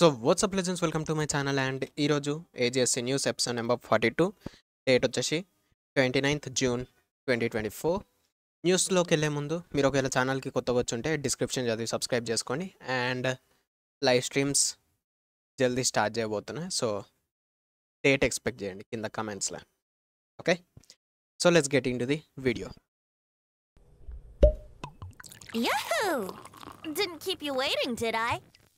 So what's up legends welcome to my channel and ఈరోజు ఏజిఎస్సి news episode number 42 date వచ్చేసి 29th June 2024. న్యూస్లోకి వెళ్ళే ముందు మీరు ఒకవేళ ఛానల్కి కొత్తగా వచ్చుంటే డిస్క్రిప్షన్ చదివి సబ్స్క్రైబ్ చేసుకోండి అండ్ లైవ్ స్ట్రీమ్స్ జల్దీ స్టార్ట్ చేయబోతున్నాయి. సో డేట్ ఎక్స్పెక్ట్ చేయండి కింద కమెంట్స్లో. Okay, so let's get into the video. Yahoo! Didn't keep you waiting, did I?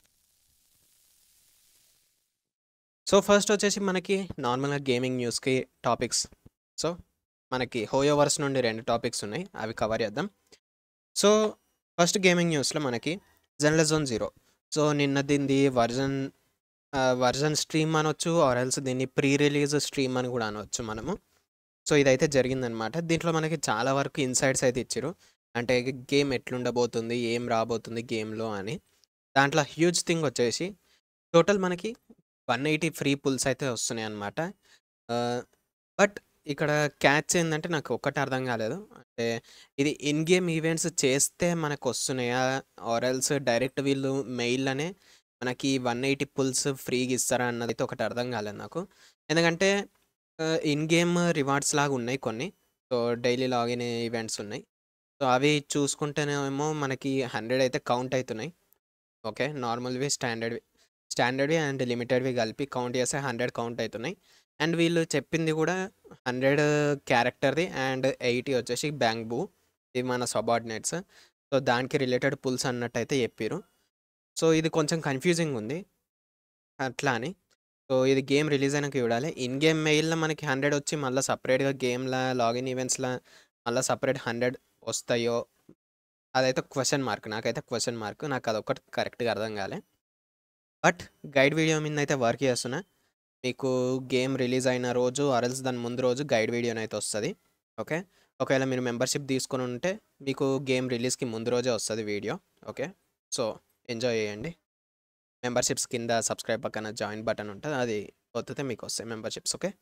So first వచ్చేసి మనకి నార్మల్గా గేమింగ్ న్యూస్కి టాపిక్స్. సో మనకి హోయోవర్స్ నుండి 2 టాపిక్స్ ఉన్నాయి, అవి కవర్ చేద్దాం. సో ఫస్ట్ గేమింగ్ న్యూస్లో మనకి జెన్లెజోన్ 0. సో నిన్న దీన్ని వర్జన్ స్ట్రీమ్ అనొచ్చు, ఆర్ ఎల్స్ దీన్ని ప్రీ రిలీజ్ స్ట్రీమ్ అని కూడా అనవచ్చు మనము. సో ఇదైతే జరిగిందనమాట. దీంట్లో మనకి చాలా వరకు ఇన్సైట్స్ అయితే ఇచ్చారు, అంటే గేమ్ ఎట్లుండబోతుంది, ఏం రాబోతుంది గేమ్లో అని. దాంట్లో హ్యూజ్ థింగ్ వచ్చేసి టోటల్ మనకి 180 ఫ్రీ పుల్స్ అయితే వస్తున్నాయి అన్నమాట. బట్ ఇక్కడ క్యాచ్ ఏంటంటే నాకు ఒక్కటి అర్థం కాలేదు, అంటే ఇది ఇన్ గేమ్ ఈవెంట్స్ చేస్తే మనకు వస్తున్నాయా, ఆర్ ఎల్స్ డైరెక్ట్ వీళ్ళు మెయిల్లోనే మనకి 180 పుల్స్ ఫ్రీగా ఇస్తారా అన్నది అయితే ఒకటి అర్థం కాలేదు నాకు. ఎందుకంటే ఇన్ గేమ్ రివార్డ్స్ లాగా ఉన్నాయి కొన్ని, సో డైలీ లాగిన్ ఈవెంట్స్ ఉన్నాయి. సో అవి చూసుకుంటేనేమో మనకి 100 అయితే కౌంట్ అవుతున్నాయి. ఓకే, నార్మల్వి స్టాండర్డ్వి అండ్ లిమిటెడ్వి కలిపి కౌంట్ చేస్తే 100 కౌంట్ అవుతున్నాయి. అండ్ వీళ్ళు చెప్పింది కూడా 100 క్యారెక్టర్ది అండ్ 80 వచ్చేసి బ్యాంబూ, ఇది మన సబార్డినేట్స్. సో దానికి రిలేటెడ్ పుల్స్ అన్నట్టు అయితే చెప్పారు. సో ఇది కొంచెం కన్ఫ్యూజింగ్ ఉంది అట్లా అని. సో ఇది గేమ్ రిలీజ్ అయినాక చూడాలి. ఇన్ గేమ్ మెయిల్లో మనకి 100 వచ్చి మళ్ళీ సపరేట్గా గేమ్లో లాగిన్ ఈవెంట్స్లో మళ్ళీ సపరేట్ 100 వస్తాయో అదైతే క్వశ్చన్ మార్క్, నాకైతే క్వశ్చన్ మార్క్, నాకు అదొకటి కరెక్ట్గా అర్థం కాలే. బట్ గైడ్ వీడియో మీద అయితే వర్క్ చేస్తున్నా. మీకు గేమ్ రిలీజ్ అయిన రోజు ఆర్ఎల్స్ దాని ముందు రోజు గైడ్ వీడియోని అయితే వస్తుంది. ఓకే, ఒకవేళ మీరు మెంబర్షిప్ తీసుకొని ఉంటే మీకు గేమ్ రిలీజ్కి ముందు రోజే వస్తుంది వీడియో. ఓకే, సో ఎంజాయ్ చేయండి. మెంబర్షిప్స్ కింద సబ్స్క్రైబ్ పక్కన జాయిన్ బటన్ ఉంటుంది, అది వత్తితే మీకు వస్తాయి మెంబర్షిప్స్. ఓకే,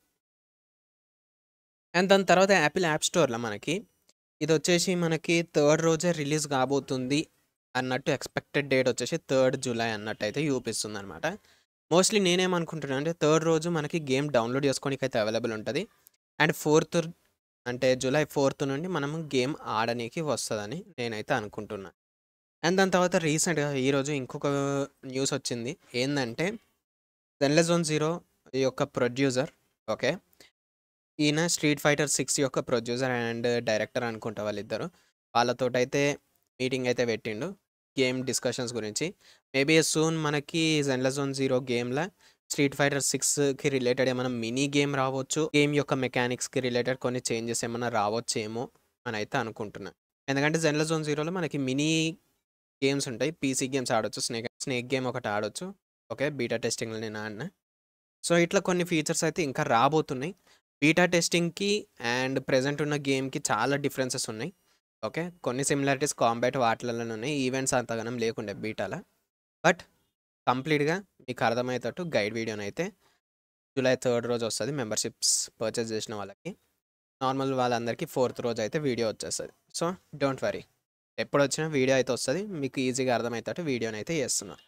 అండ్ దాని తర్వాత యాపిల్ యాప్ స్టోర్లో మనకి ఇది వచ్చేసి మనకి 3rd రోజే రిలీజ్ కాబోతుంది అన్నట్టు ఎక్స్పెక్టెడ్ డేట్ వచ్చేసి 3rd జూలై అన్నట్టు అయితే చూపిస్తుంది అనమాట. మోస్ట్లీ నేనేమనుకుంటున్నాను అంటే 3rd రోజు మనకి గేమ్ డౌన్లోడ్ చేసుకోనికి అయితే అవైలబుల్ ఉంటుంది అండ్ 4th అంటే జూలై 4th నుండి మనము గేమ్ ఆడడానికి వస్తుందని నేనైతే అనుకుంటున్నాను. అండ్ దాని తర్వాత రీసెంట్గా ఈరోజు ఇంకొక న్యూస్ వచ్చింది, ఏంటంటే జెన్లెజోన్ 0 యొక్క ప్రొడ్యూసర్, ఓకే, ఈయన స్ట్రీట్ ఫైటర్ 6 యొక్క ప్రొడ్యూసర్ అండ్ డైరెక్టర్ అనుకుంటా వాళ్ళిద్దరు, వాళ్ళతోటైతే మీటింగ్ అయితే పెట్టిండు గేమ్ డిస్కషన్స్ గురించి. మేబీ సూన్ మనకి జెన్లెజోన్ 0 గేమ్లో స్ట్రీట్ ఫైటర్ 6కి రిలేటెడ్ ఏమైనా మినీ గేమ్ రావచ్చు, గేమ్ యొక్క మెకానిక్స్కి రిలేటెడ్ కొన్ని చేంజెస్ ఏమైనా రావచ్చేమో అని అయితే అనుకుంటున్నాను. ఎందుకంటే జెన్లెజోన్ 0లో మనకి మినీ గేమ్స్ ఉంటాయి, పీసీ గేమ్స్ ఆడొచ్చు, స్నేక్ గేమ్ ఒకటి ఆడొచ్చు. ఓకే, బీటా టెస్టింగ్లో నేను ఆడినా. సో ఇట్లా కొన్ని ఫీచర్స్ అయితే ఇంకా రాబోతున్నాయి. బీటా టెస్టింగ్కి అండ్ ప్రెజెంట్ ఉన్న గేమ్కి చాలా డిఫరెన్సెస్ ఉన్నాయి. ఓకే, కొన్ని సిమిలారిటీస్ కాంబాట్ వాటిలలోనే ఉన్నాయి, ఈవెంట్స్ అంతగానం లేకుండే బీటాలో. బట్ కంప్లీట్గా మీకు అర్థమయ్యేటట్టు గైడ్ వీడియోని అయితే జూలై 3rd రోజు వస్తుంది మెంబర్షిప్స్ పర్చేస్ చేసిన వాళ్ళకి. నార్మల్ వాళ్ళందరికీ 4th రోజు అయితే వీడియో వచ్చేస్తుంది. సో డోంట్ వరీ, ఎప్పుడు వచ్చినా వీడియో అయితే వస్తుంది, మీకు ఈజీగా అర్థమయ్యేటట్టు వీడియోని అయితే చేస్తున్నారు.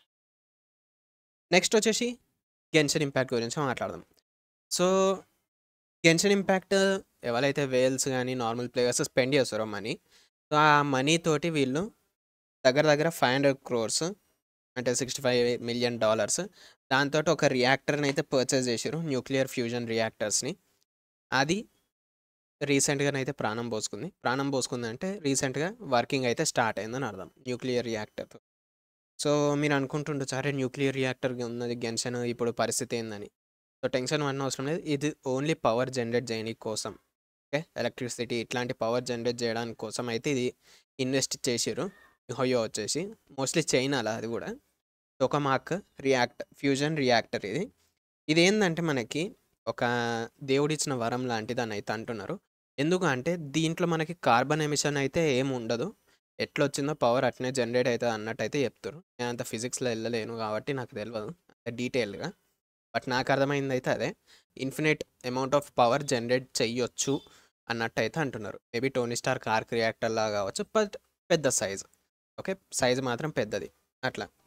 నెక్స్ట్ వచ్చేసి గెన్షన్ ఇంపాక్ట్ గురించి మాట్లాడదాం. సో గెన్షన్ ఇంపాక్ట్ ఎవరైతే వేల్స్ కానీ నార్మల్ ప్లేయర్స్ స్పెండ్ చేస్తారో మనీ, సో ఆ మనీ తోటి వీళ్ళు దగ్గర 500 crores అంటే $65 million దాంతో ఒక రియాక్టర్ని అయితే పర్చేస్ చేసారు, న్యూక్లియర్ ఫ్యూజన్ రియాక్టర్స్ని. అది రీసెంట్గానైతే ప్రాణం పోసుకుంది అంటే రీసెంట్గా వర్కింగ్ అయితే స్టార్ట్ అయిందని అర్థం న్యూక్లియర్ రియాక్టర్. సో మీరు అనుకుంటుండొచ్చు, సరే న్యూక్లియర్ రియాక్టర్ ఉన్నది గెన్షన్, ఇప్పుడు పరిస్థితి ఏందని. సో టెన్షన్ అవసరం లేదు, ఇది ఓన్లీ పవర్ జనరేట్ చేయడానికి కోసం. ఓకే, ఎలక్ట్రిసిటీ ఇట్లాంటి పవర్ జనరేట్ చేయడానికి కోసం అయితే ఇది ఇన్వెస్ట్ చేసారు హోయో వచ్చేసి, మోస్ట్లీ చైనాలో అది కూడా. టోకమాక్ ఫ్యూజన్ రియాక్టర్ ఇది ఏంటంటే మనకి ఒక దేవుడిచ్చిన వరం లాంటిది అని అయితే అంటున్నారు. ఎందుకు అంటే దీంట్లో మనకి కార్బన్ ఎమిషన్ అయితే ఏమి ఉండదు, ఎట్లా వచ్చిందో పవర్ అట్నే జనరేట్ అవుతుంది అన్నట్టు అయితే చెప్తారు. నేను అంత ఫిజిక్స్లో వెళ్ళలేను కాబట్టి నాకు తెలియదు డీటెయిల్గా, బట్ నాకు అర్థమైంది అయితే అదే, infinite amount of power generate చెయ్యొచ్చు అన్నట్టు అయితే అంటున్నారు. Maybe Tony Stark arc reactor లాగా కావచ్చు, బట్ పెద్ద సైజ్. ఓకే, సైజ్ మాత్రం పెద్దది అట్లా.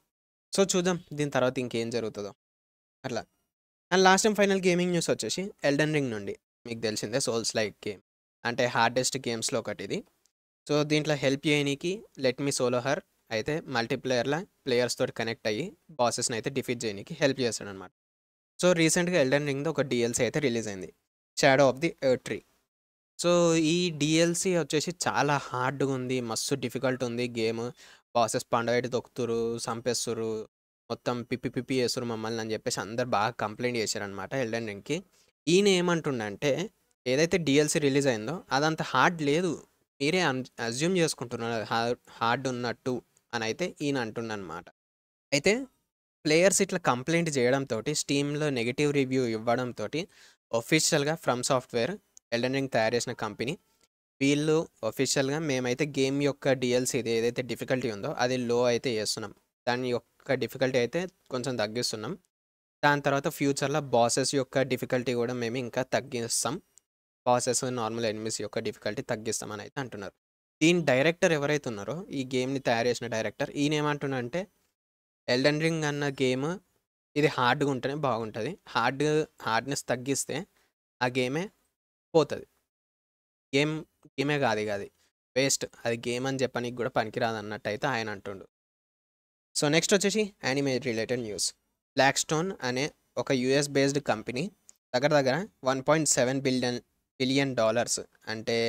సో, చూద్దాం దీని తర్వాత ఇంకేం జరుగుతదో అట్లా. And last and final gaming news వచ్చేసి 'ఎల్డెన్ రింగ్' నుండి. మీకు తెలిసిందే సోల్స్ లైక్ గేమ్. అంటే హార్డెస్ట్ గేమ్స్‌లో ఒకటిది. సో, దీంట్లో హెల్ప్ చేయనీకి 'లెట్ మీ సోలో హర్' అయితే మల్టీప్లేయర్‌ల ప్లేయర్స్ తోటి కనెక్ట్ అయ్యి బాసెస్‌ని అయితే డిఫీట్ చేయనీకి హెల్ప్ చేస్తాడనమాట. సో, రీసెంట్‌గా 'ఎల్డెన్ రింగ్'ది ఒక డీఎల్సీ అయితే రిలీజ్ అయింది. 'Shadow of the Erdtree'. So, ఈ డీఎల్సీ వచ్చేసి చాలా హార్డ్‌గుంది. మస్తు డిఫికల్ట్ ఉంది గేమ్. బాసెస్ పండబెట్టి తొక్కుతుర్రు, సంపేస్తుర్రు. మొత్తం పిప్పి పిప్పి చేస్తుర్రు మమ్మల్ని అని చెప్పేసి అందరూ బాగా కంప్లెయింట్ చేశారనమాట 'ఎల్డెన్ రింగ్‌కి'. ఈయన ఏమంటుండంటే ఏదైతే డీఎల్సీ రిలీజ్ అయిందో అదంత హార్డ్ లేదు. మీరే అస్యూమ్ చేసుకుంటున్నారు అది హార్డ్ ఉన్నట్టు అని అయితే ఈయన అంటుండనమాట. అయితే ప్లేయర్స్ ఇట్లా కంప్లెయింట్ చేయడంతోటి స్టీమ్‌లో నెగెటివ్ రివ్యూ ఇవ్వడంతోటి ఆఫీషియల్‌గా ఫ్రమ్ సాఫ్ట్‌వేర్ 'ఎల్డెన్ రింగ్' తయారు చేసిన కంపెనీ వీళ్ళు ఆఫీషియల్‌గా మేమైతే గేమ్ యొక్క డీఎల్సీది ఏదైతే డిఫికల్టీ ఉందో అది లో అయితే చేస్తున్నాం. దాని యొక్క డిఫికల్టీ అయితే కొంచెం తగ్గిస్తున్నాం. దాని తర్వాత ఫ్యూచర్‌లో బాసెస్ యొక్క డిఫికల్టీ కూడా మేము ఇంకా తగ్గిస్తాం. బాసెస్, నార్మల్ ఎనిమీస్ యొక్క డిఫికల్టీ తగ్గిస్తామని అయితే అంటున్నారు. దీని డైరెక్టర్ ఎవరైతే ఉన్నారో ఈ గేమ్‌ని తయారు చేసిన డైరెక్టర్ ఈయన ఏమంటుండంటే 'ఎల్డెన్ రింగ్' అన్న గేమ్ ఇది హార్డ్‌గా ఉంటేనే బాగుంటది. హార్డ్‌నెస్ తగ్గిస్తే ఆ గేమే పోతది. గేమే కాదు ఇగ అది. వేస్ట్. అది గేమ్ అని చెప్పనీకి కూడా పనికిరాదన్నట్టయితే ఆయన అంటుండు. సో, నెక్స్ట్ వచ్చేసి anime related news. 'Black Stone' అనే ఒక యూఎస్ బేస్డ్ కంపెనీ దగ్గర దగ్గర $1.7 బిలియన్ అంటే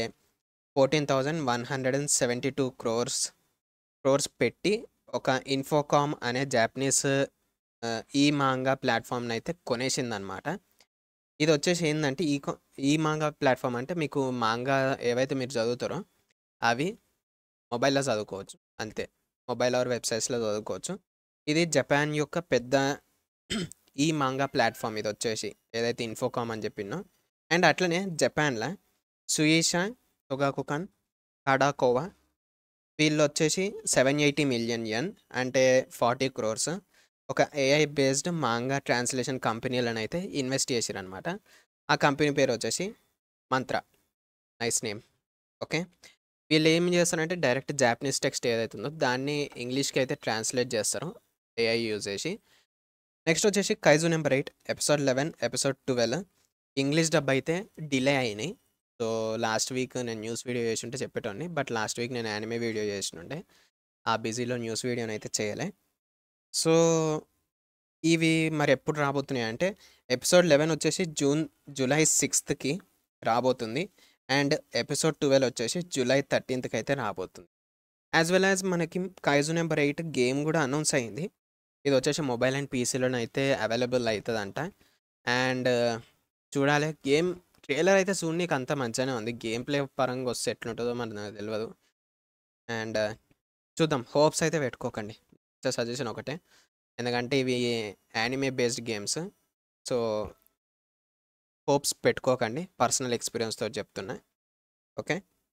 14,172 క్రోర్స్ పెట్టి ఒక ఇన్ఫోకామ్ అనే జాపనీస్ ఈ మాంగా ప్లాట్‌ఫామ్‌ని అయితే కొనేసిందనమాట. ఇది వచ్చేసి ఏందంటే ఈ మాంగా ప్లాట్‌ఫామ్ అంటే మీకు మాంగా ఏవైతే మీరు చదువుతారో అవి మొబైల్‌లో చదువుకోవచ్చు. అంతే. మొబైల్ ఆర్ వెబ్‌సైట్స్‌లో చదువుకోవచ్చు. ఇది జపాన్ యొక్క పెద్ద ఈ మాంగా ప్లాట్‌ఫామ్ ఇదొచ్చేసి. ఏదైతే ఇన్ఫోకామ్ అని చెప్పినో. అండ్ అట్లనే జపాన్‌ల సుయిషా టొగాకుకాన్ హడాకోవా వీళ్ళొచ్చేసి 780 మిలియన్ యెన్ అంటే 40 క్రోర్స్ ఒక ఏఐ బేస్డ్ మాంగా ట్రాన్స్‌లేషన్ కంపెనీలనైతే ఇన్వెస్ట్ చేసిరనమాట. ఆ కంపెనీ పేరు వచ్చేసి 'మంత్ర'. Nice name. ఓకే. వీళ్ళేం చేస్తారంటే డైరెక్ట్ జాపనీస్ టెక్స్ట్ ఏదైతే ఉందో దాన్ని ఇంగ్లీష్‌కి అయితే ట్రాన్స్‌లేట్ చేస్తారు ఏఐ యూజ్ చేసి. నెక్స్ట్ వచ్చేసి 'Kaiju number 8' episode 11, episode 12 English dub అయితే డిలే అయినాయి. సో, లాస్ట్ వీక్ నేను న్యూస్ వీడియో చేసుంటే చెప్పేటోడిని. బట్ లాస్ట్ వీక్ నేను యానిమే వీడియో చేసినుండే. ఆ బిజీలో న్యూస్ వీడియోనైతే చేయలే. సో, ఇవి మరెప్పుడు రాబోతున్నాయంటే ఎపిసోడ్ 11 వచ్చేసి జూలై 6థ్‌కి రాబోతుంది. అండ్ ఎపిసోడ్ 12 వచ్చేసి జూలై 13థ్‌కి అయితే రాబోతుంది. యాస్ వెల్ యాస్ మనకి 'కైజు నంబర్ 8' గేమ్ కూడా అనౌన్స్ అయింది. ఇది వచ్చేసి మొబైల్ అండ్ పీసీలోనైతే అవైలబుల్ అయితదంట. అండ్ చూడాలి. గేమ్ ట్రైలర్ అయితే చూడనీకి అంతా మంచిగానే ఉంది. గేమ్ ప్లే పరంగా వస్తే ఎట్లుంటదో మరి నాకు తెలవదు. అండ్ చూద్దాం. హోప్స్ అయితే పెట్టుకోకండి. సజెషన్ ఒకటే. ఎందుకంటే ఇవి anime based games. So, hopes పెట్టుకోకండి. పర్సనల్ ఎక్స్‌పీరియన్స్‌తోటి చెప్తున్నా. ఓకే.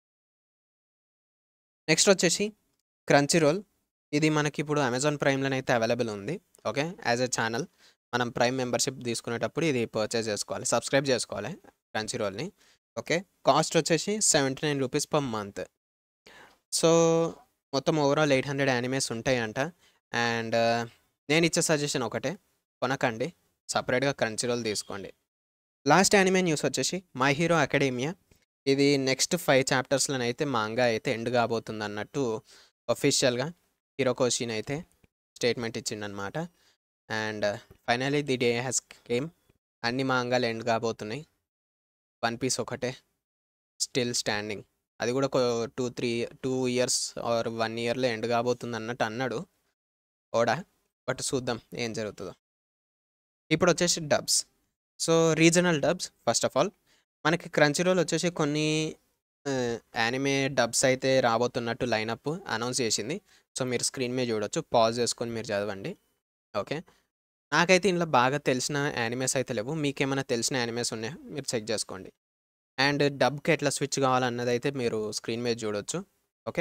నెక్స్ట్ వచ్చేసి 'క్రంచీ రోల్' ఇది మనకిప్పుడు అమెజాన్ ప్రైమ్‌లోనైతే అవైలబుల్ ఉంది. ఓకే. యాస్ ఎ ఛానల్ మనం ప్రైమ్ మెంబర్‌షిప్ తీసుకునేటప్పుడు ఇది పర్చేజ్ చేసుకోవాలి. సబ్స్క్రైబ్ చేసుకోవాలి 'క్రంచీ రోల్‌ని'. ఓకే. కాస్ట్ వచ్చేసి ₹79 పర్ మంత్. సో, మొత్తం ఓవరాల్ 800 యానిమేస్ ఉంటాయంట. అండ్ నేనిచ్చే సజెషన్ ఒకటే. కొనకండి. సెపరేట్‌గా 'క్రంచీ రోల్' తీసుకోండి. లాస్ట్ యానిమే న్యూస్ వచ్చేసి 'మై హీరో అకాడెమియా' ఇది నెక్స్ట్ 5 చాప్టర్స్‌లోనైతే మాంగా అయితే ఎండ్ కాబోతుందన్నట్టు అఫీషియల్‌గా హిరోకోషిన్ అయితే స్టేట్మెంట్ ఇచ్చిండనమాట. And finally the day has came. అన్ని మాంగాలు ఎండ్ కాబోతున్నాయి. 'వన్ పీస్' ఒకటే స్టిల్ స్టాండింగ్. అది కూడా 2 ఇయర్స్ ఆర్ 1 ఇయర్‌లో ఎండ్ కాబోతుందన్నట్టు అన్నాడు ఓడా. బట్ చూద్దాం ఏం జరుగుతదో. ఇప్పుడొచ్చేసి dubs. So, regional dubs first of all మనకి 'క్రంచీ రోల్' వచ్చేసి కొన్ని యానిమే డబ్స్ అయితే రాబోతున్నట్టు లైనప్ అనౌన్స్ చేసింది. సో, మీరు స్క్రీన్ మీద చూడొచ్చు. పాజ్ చేసుకొని మీరు చదవండి. ఓకే. నాకైతే ఇందులో బాగా తెలిసిన యానిమేస్ అయితే లేవు. మీకేమైనా తెలిసిన యానిమేస్ ఉన్నాయా? మీరు చెక్ చేసుకోండి. అండ్ డబ్‌కి ఎట్లా స్విచ్ కావాలన్నదైతే మీరు స్క్రీన్ మీద చూడొచ్చు. ఓకే.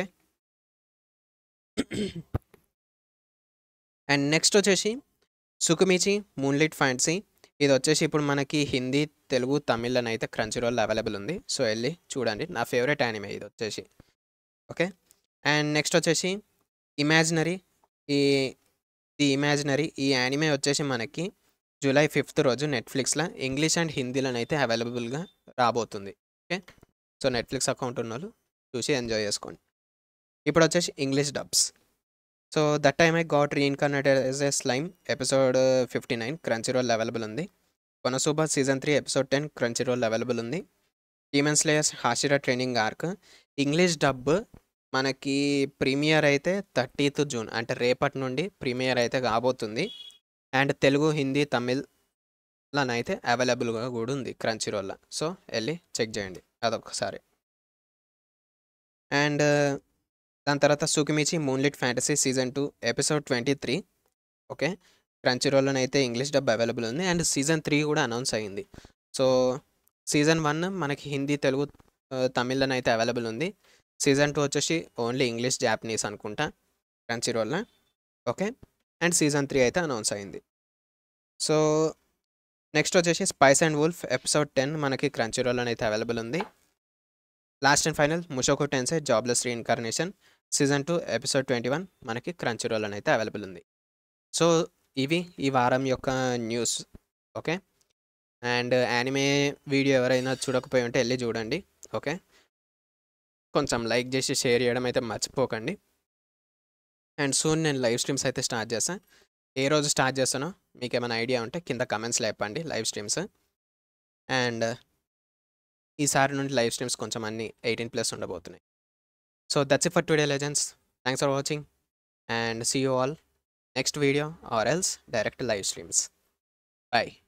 అండ్ నెక్స్ట్ వచ్చేసి 'సుకుమిచి మూన్‌లిట్ ఫ్యాంటసీ' ఇదొచ్చేసి ఇప్పుడు మనకి హిందీ, తెలుగు, తమిళ్‌లోనైతే 'క్రంచీ రోల్' అవైలబుల్ ఉంది. సో, ఎళ్లి చూడండి. నా ఫేవరెట్ యానిమే ఇదొచ్చేసి. ఓకే. అండ్ నెక్స్ట్ వచ్చేసి 'ఇమాజినరీ' ఈ ది ఇమాజినరీ ఈ యానిమే వచ్చేసి మనకి జూలై 5th రోజు నెట్‌ఫ్లిక్స్‌లో ఇంగ్లీష్ అండ్ హిందీలోనైతే అవైలబుల్‌గా రాబోతుంది. ఓకే. సో, నెట్‌ఫ్లిక్స్ అకౌంట్ ఉన్నోళ్ళు చూసి ఎంజాయ్ చేసుకోండి. ఇప్పుడొచ్చేసి English dubs. So, 'that time I got reincarnated as a slime' episode 59 Crunchyroll available ఉంది. 'Konosuba' season 3 episode 10 Crunchyroll available ఉంది. 'Demon slayers' Hashira training arc English dub మనకి premiere అయితే 30th June అంటే రేపటి నుండి ప్రీమియర్ అయితే కాబోతుంది. అండ్ తెలుగు, హిందీ, తమిళ్‌లోనైతే అవైలబుల్‌గా కూడా ఉంది క్రంచీరోల్‌లో. సో, ఎళ్లి చెక్ చేయండి అదొక్కసారి. అండ్ దాని తర్వాత 'Tsukimichi moonlit fantasy' season 2 episode 23 okay. క్రంచీరోల్‌లోనైతే ఇంగ్లీష్ డబ్ అవైలబుల్ ఉంది. అండ్ సీజన్ 3 కూడా అనౌన్స్ అయింది. సో, సీజన్ 1 మనకి హిందీ, తెలుగు, తమిళ్‌లోనైతే అవైలబుల్ ఉంది. సీజన్ 2 వచ్చేసి ఓన్లీ ఇంగ్లీష్, జాపనీస్ అనుకుంటా క్రంచీరోల్‌లో. ఓకే. అండ్ సీజన్ 3 అయితే అనౌన్స్ అయింది. సో, నెక్స్ట్ వచ్చేసి 'స్పైస్ అండ్ వుల్ఫ్' ఎపిసోడ్ 10 మనకి క్రంచీరోల్‌లోనైతే అవైలబుల్ ఉంది. Last and final 'Mushoku Tensei jobless reincarnation' season 2 episode 21 మనకి క్రంచీరోల్‌లోనైతే అవైలబుల్ ఉంది. సో, ఇవి ఈ వారం యొక్క news. Okay. And anime video ఎవరైనా చూడకపోయి ఉంటే ఎళ్లి చూడండి. ఓకే. కొంచెం లైక్ చేసి షేర్ చేయడం అయితే మర్చిపోకండి. అండ్ సూన్ నేను లైవ్ స్ట్రీమ్స్ అయితే స్టార్ట్ చేస్తా. ఏ రోజు స్టార్ట్ చేస్తానో మీకేమైనా ఐడియా ఉంటే కింద కమెంట్స్‌లో చెప్పండి లైవ్ స్ట్రీమ్స్. అండ్ ఈసారి నుండి లైవ్ స్ట్రీమ్స్ కొంచెం అన్నీ 18+ ఉండబోతున్నాయి. సో, that's it for today legends. Thanks for watching and see you all next video or else direct live streams. By.